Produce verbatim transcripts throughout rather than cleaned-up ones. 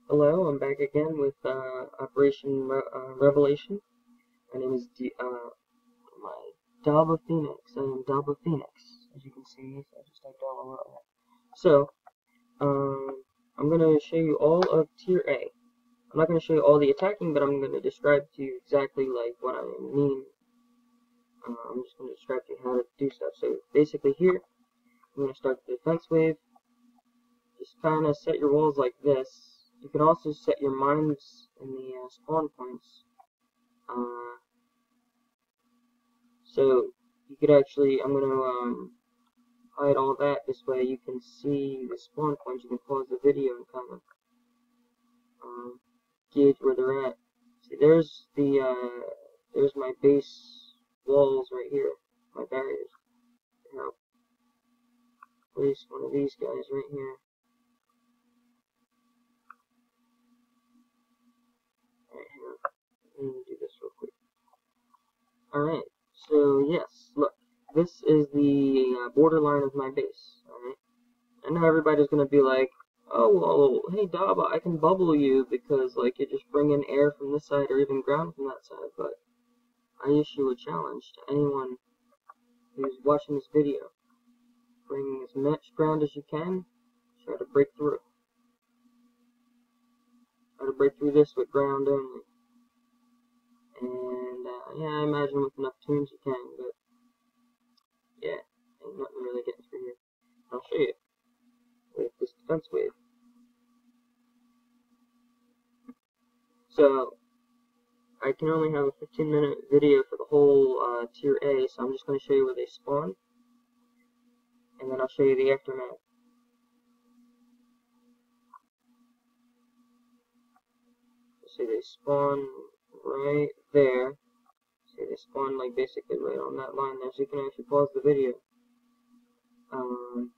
Hello, I'm back again with uh, Operation Re uh, Revelation. My name is D uh, my Daba Phoenix. I am Daba Phoenix, as you can see. So I just typed all over that. So, um, I'm going to show you all of Tier A. I'm not going to show you all the attacking, but I'm going to describe to you exactly like what I mean. Uh, I'm just going to describe to you how to do stuff. So basically here, I'm going to start the defense wave. Just kind of set your walls like this. You can also set your mines in the uh, spawn points. Uh, so you could actually, I'm going to um, hide all that. This way you can see the spawn points. You can pause the video and kind of um, gauge where they're at. See, there's the uh, there's my base walls right here, my barriers. Now, place one of these guys right here. Right here. Let me do this real quick. Alright, so yes, look, this is the uh, borderline of my base, alright? I know everybody's gonna be like, oh, well, hey Daba, I can bubble you because, like, you just bring in air from this side or even ground from that side, but I issue a challenge to anyone who's watching this video. Bring as much ground as you can, try to break through. Try to break through this with ground only. And, uh, yeah, I imagine with enough tunes you can, but, yeah, ain't nothing really getting through here. I'll show you with this defense wave. So, I can only have a fifteen minute video for the whole uh, Tier A, so I'm just going to show you where they spawn, and then I'll show you the aftermath. See, they spawn right there. See, they spawn like basically right on that line there, so you can actually pause the video. Um,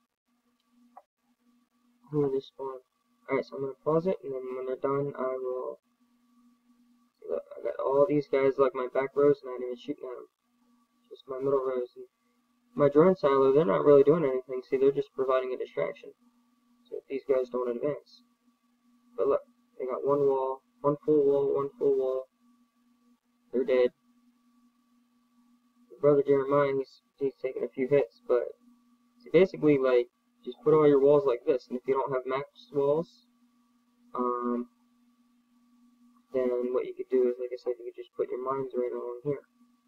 here they spawn. Alright, so I'm going to pause it, and then when they're done, I will... See, look, I got all these guys like my back rows, and I'm not even shooting at them. Just my middle rows. And my drone silo, they're not really doing anything. See, they're just providing a distraction. So if these guys don't advance. But look, they got one wall, one full wall, one full wall. They're dead. Brother Jeremiah, he's, he's taking a few hits, but see, basically, like, just put all your walls like this, and if you don't have max walls, um, then what you could do is, like I said, you could just put your mines right along here.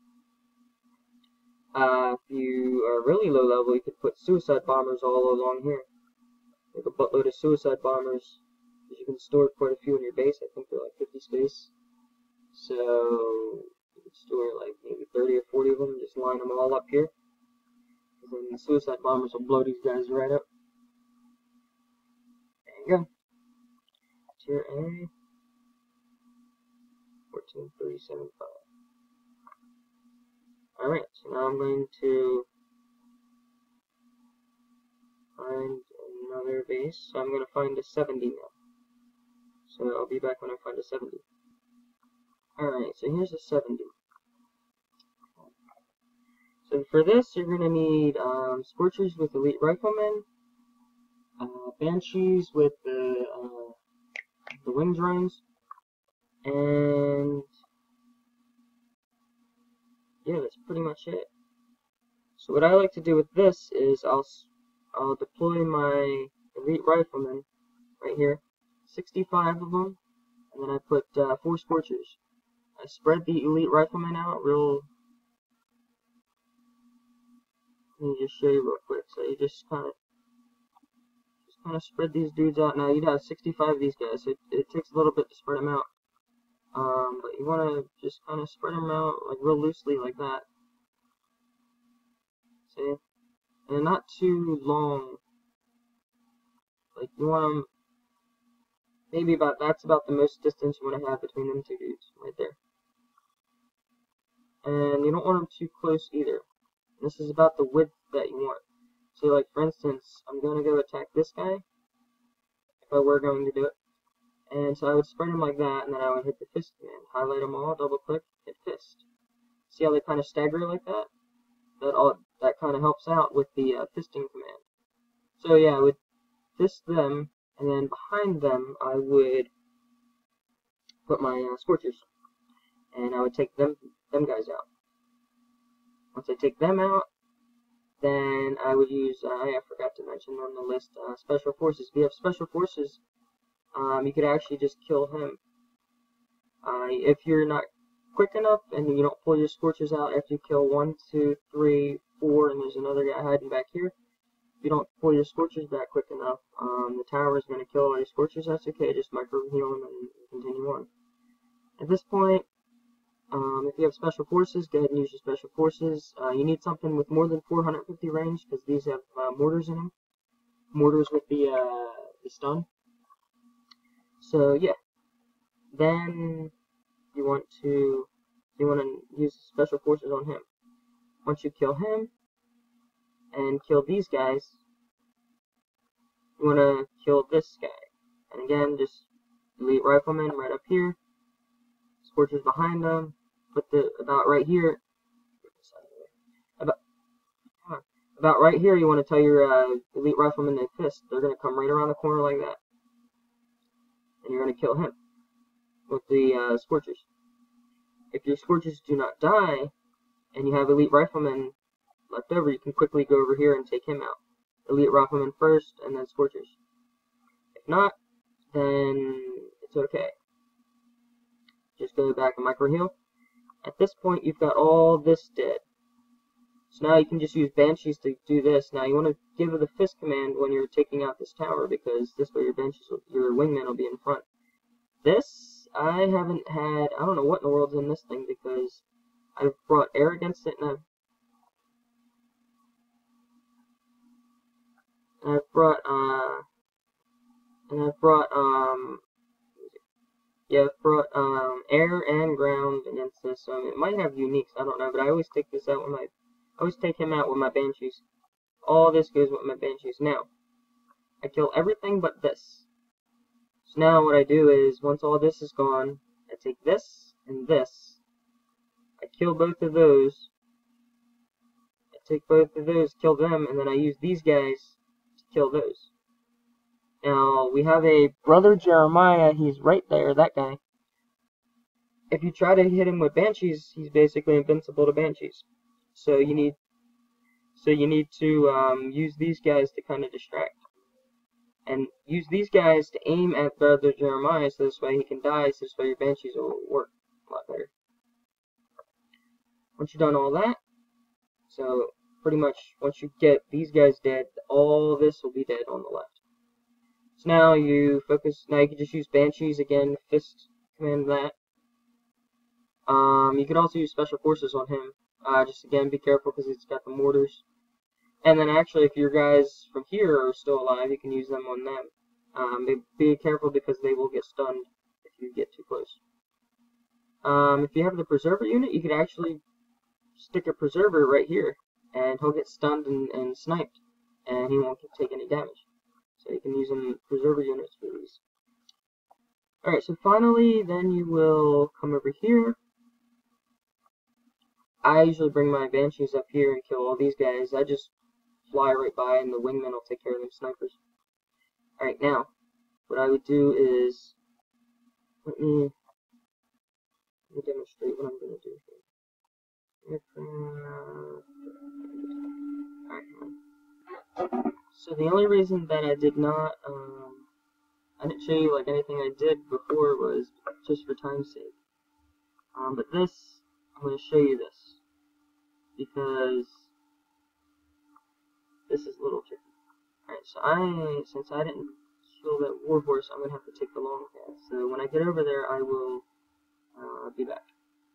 Uh, if you are really low level, you could put suicide bombers all along here. Like a buttload of suicide bombers, because you can store quite a few in your base. I think they're like fifty space. So, you could store like maybe thirty or forty of them, just line them all up here. And then the suicide bombers will blow these guys right up. There you go. Tier A, fourteen three seven five. Alright, so now I'm going to find another base. So I'm going to find a seventy now. So I'll be back when I find a seventy. Alright, so here's a seventy. So for this, you're going to need um, Scorchers with Elite Riflemen, uh, Banshees with the, uh, the Wing Drones, and yeah, that's pretty much it. So what I like to do with this is I'll, I'll deploy my Elite Riflemen right here, sixty-five of them, and then I put uh, four Scorchers. I spread the Elite Riflemen out real... Let me just show you real quick. So you just kind of just kind of spread these dudes out. Now you'd have sixty-five of these guys, so it, it takes a little bit to spread them out. Um, but you want to just kind of spread them out like real loosely like that. See? And not too long. Like you want them maybe about, that's about the most distance you want to have between them two dudes, right there. And you don't want them too close either. This is about the width that you want. So like for instance, I'm going to go attack this guy, if I were going to do it. And so I would spread them like that, and then I would hit the fist command. Highlight them all, double click, hit fist. See how they kind of stagger like that? That all that kind of helps out with the uh, fisting command. So yeah, I would fist them, and then behind them I would put my uh, Scorchers, and I would take them them guys out. Once I take them out, then I would use, uh, I forgot to mention on the list, uh, Special Forces. If you have Special Forces, um, you could actually just kill him. Uh, if you're not quick enough and you don't pull your Scorchers out after you kill one, two, three, four, and there's another guy hiding back here, if you don't pull your Scorchers back quick enough, um, the tower is going to kill all your Scorchers. That's okay, just micro heal them and continue on. At this point, um, if you have Special Forces, go ahead and use your Special Forces. Uh, you need something with more than four hundred fifty range, because these have uh, mortars in them. Mortars with the, uh, the stun. So, yeah. Then, you want to, you want to use Special Forces on him. Once you kill him, and kill these guys, you want to kill this guy. And again, just Elite Rifleman right up here. Scorchers behind them. Put the, about right here, about, about right here, you want to tell your uh, Elite Rifleman to fist. They're going to come right around the corner like that. And you're going to kill him with the uh, Scorchers. If your Scorchers do not die, and you have Elite Rifleman left over, you can quickly go over here and take him out. Elite Rifleman first, and then Scorchers. If not, then it's okay. Just go back and micro heal. At this point, you've got all this dead. So now you can just use Banshees to do this. Now you want to give the fist command when you're taking out this tower, because this way your Banshees, will, your wingman will be in front. This, I haven't had, I don't know what in the world's in this thing, because I've brought air against it, and I've, and I've brought, uh, and I've brought, um, yeah, I've brought, um, air and ground against this, so it might have uniques, I don't know, but I always take this out with my, I always take him out with my Banshees. All this goes with my Banshees. Now, I kill everything but this. So now what I do is, once all this is gone, I take this and this. I kill both of those. I take both of those, kill them, and then I use these guys to kill those. Now, we have a Brother Jeremiah, he's right there, that guy. If you try to hit him with Banshees, he's basically invincible to Banshees. So you need, so you need to um, use these guys to kind of distract. And use these guys to aim at Brother Jeremiah, so this way he can die, so this way your Banshees will work a lot better. Once you've done all that, so pretty much once you get these guys dead, all this will be dead on the left. So now you focus, now you can just use Banshees again, fist command that. Um, you could also use Special Forces on him. Uh, just again, be careful because he's got the mortars. And then actually, if your guys from here are still alive, you can use them on them. Um, be, be careful because they will get stunned if you get too close. Um, if you have the Preserver unit, you could actually stick a Preserver right here, and he'll get stunned and, and sniped, and he won't take any damage. So you can use them Preserver units for these. Alright, so finally, then you will come over here. I usually bring my Banshees up here and kill all these guys. I just fly right by, and the wingmen will take care of them snipers. Alright, now, what I would do is, let me, let me demonstrate what I'm going to do here. Alright, so the only reason that I did not, um, I didn't show you like anything I did before was just for time's sake. Um, but this, I'm going to show you this, because this is a little tricky. Alright, so I, since I didn't kill that warhorse, I'm going to have to take the long path. So when I get over there, I will uh, be back.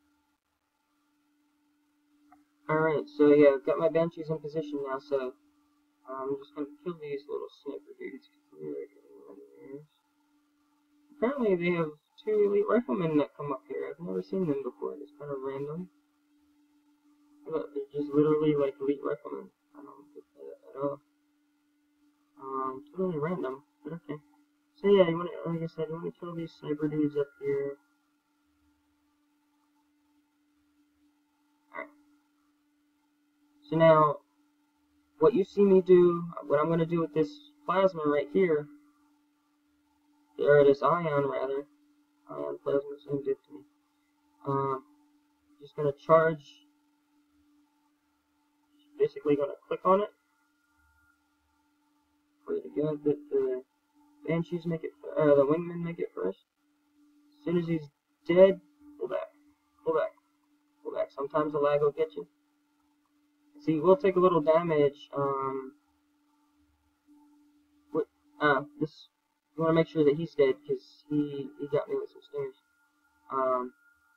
Alright, so yeah, I've got my Banshees in position now, so I'm just going to kill these little sniper dudes. Apparently they have two Elite Riflemen that come up here. I've never seen them before. It's kind of random. But they're just literally like Elite Riflemen. I don't get that at all. Um, it's really random, but okay. So yeah, you want to, like I said, you want to kill these sniper dudes up here. Alright. So now, what you see me do, what I'm going to do with this plasma right here, or this ion rather, Ion plasma, same did to me. Um, just gonna charge. Just basically gonna click on it. Pray to God that the Banshees make it, uh, the Wingmen make it first. As soon as he's dead, pull back, pull back, pull back. Sometimes the lag will get you. See, we'll take a little damage. Um, what? Uh, this. You want to make sure that he's dead because he he got me with some snares. Um,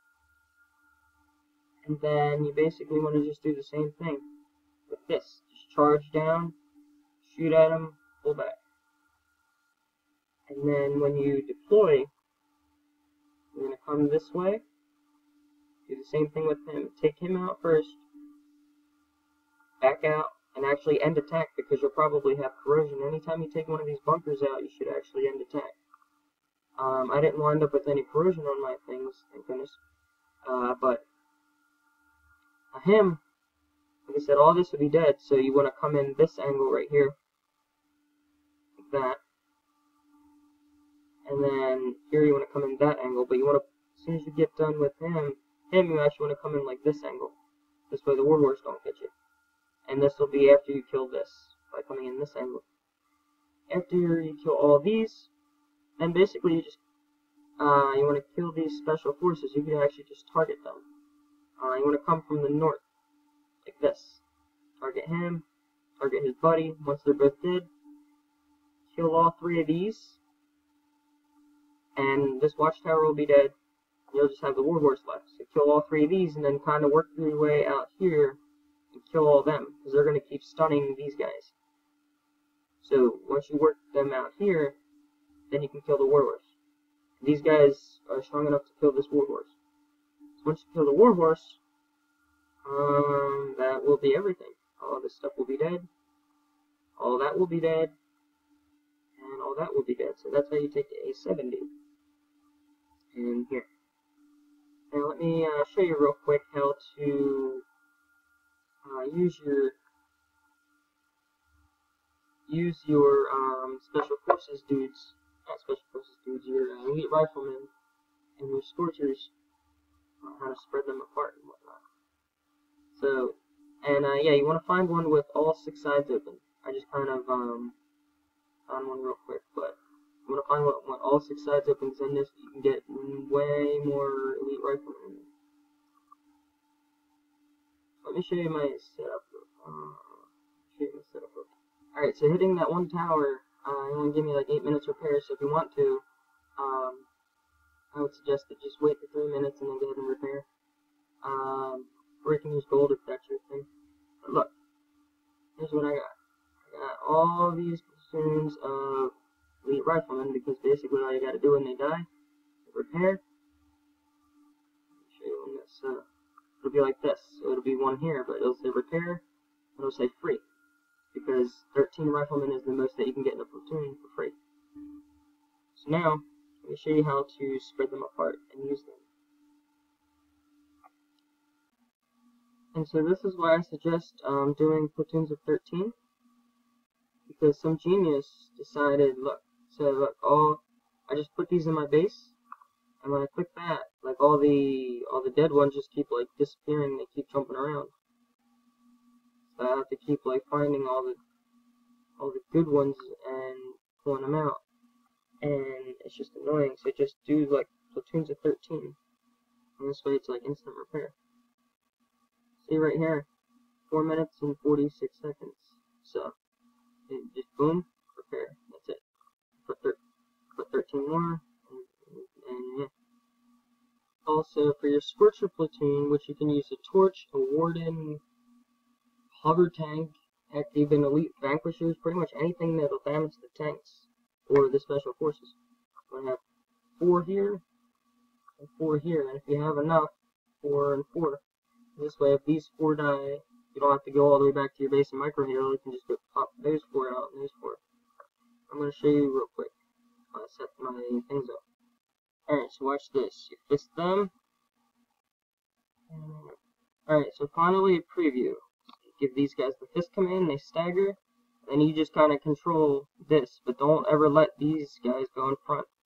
and then you basically want to just do the same thing with this. Just charge down, shoot at him, pull back. And then when you deploy, you're going to come this way, do the same thing with him. Take him out first, back out, and actually end attack because you'll probably have corrosion. Anytime you take one of these bunkers out, you should actually end attack. Um, I didn't wind up with any corrosion on my things, thank goodness. Uh, but uh, him, like I said, all this would be dead, so you want to come in this angle right here, like that. And then here you want to come in that angle, but you want to, as soon as you get done with him, him you actually want to come in like this angle. This way the warhorse don't get you. And this will be after you kill this, by coming in this angle. After you kill all these, then basically you just, uh, you want to kill these special forces. You can actually just target them. Uh, you want to come from the north, like this. Target him, target his buddy. Once they're both dead, kill all three of these. And this watchtower will be dead. You'll just have the warhorse left. So kill all three of these, and then kind of work your way out here and kill all them, because they're going to keep stunning these guys. So once you work them out here, then you can kill the warhorse. These guys are strong enough to kill this warhorse. So once you kill the warhorse, um, that will be everything. All this stuff will be dead. All that will be dead. And all that will be dead. So that's how you take the A seventy. In here. Now let me uh, show you real quick how to uh, use your use your um, special forces dudes, not special forces dudes, your uh, elite riflemen and your scorchers, uh, how to spread them apart and whatnot. So, and uh, yeah, you want to find one with all six sides open. I just kind of um, found one real quick, but you want to find what, what all six sides open, because in this you can get way more elite riflemen. Let me show you my setup. Uh, show you my setup. Alright, so hitting that one tower, uh, only give me like eight minutes repair, so if you want to, um, I would suggest that just wait for three minutes and then go ahead and repair. Um, or you can use gold if that's your thing. But look, here's what I got. I got all these platoons of elite riflemen, because basically all you gotta do when they die is repair. I'll show you when this, uh, it'll be like this. So it'll be one here, but it'll say repair, and it'll say free. Because thirteen riflemen is the most that you can get in a platoon for free. So now, let me show you how to spread them apart and use them. And so this is why I suggest um, doing platoons of thirteen. Because some genius decided, look, so look, all, I just put these in my base, and when I click that, like all the, all the dead ones just keep like disappearing, they keep jumping around. So I have to keep like finding all the, all the good ones and pulling them out. And it's just annoying, so just do like platoons of thirteen. And this way it's like instant repair. See right here, four minutes and forty-six seconds. So, and just boom, repair. That's it. Put, thir put thirteen more, and, and yeah. Also, for your Scorcher platoon, which you can use a torch, a warden, hover tank, heck, even elite vanquishers, pretty much anything that'll damage the tanks or the special forces. I'm gonna have four here and four here, and if you have enough, four and four. This way, if these four die, you don't have to go all the way back to your base and micro hero. You can just go pop those four out and those four. I'm gonna show you real quick. I set my things up. Alright, so watch this. You fist them. Alright, so finally a preview. Give these guys the fist command, they stagger, and you just kind of control this, but don't ever let these guys go in front.